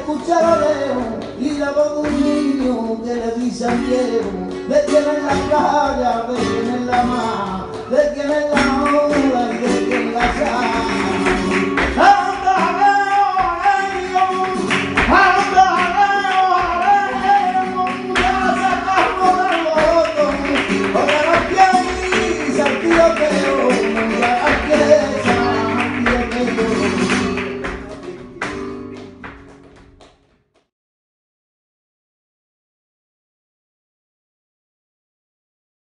escucha lo lejos y la voz de un niño que le dice al viejo de quién es la playa, de quién es la mar, de quién es la ola y de quién la sal.